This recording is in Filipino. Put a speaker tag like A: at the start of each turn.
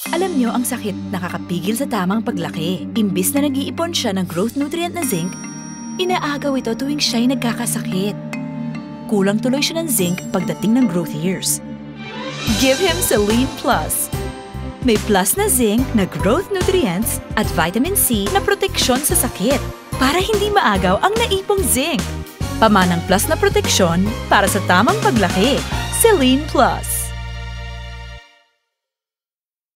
A: Alam nyo, ang sakit nakakapigil sa tamang paglaki. Imbis na nag-iipon siya ng growth nutrient na zinc, inaagaw ito tuwing siya'y nagkakasakit. Kulang tuloy siya ng zinc pagdating ng growth years. Give him Ceelin Plus. May plus na zinc na growth nutrients at vitamin C na proteksyon sa sakit para hindi maagaw ang naipong zinc. Pamanang plus na proteksyon para sa tamang paglaki. Ceelin Plus.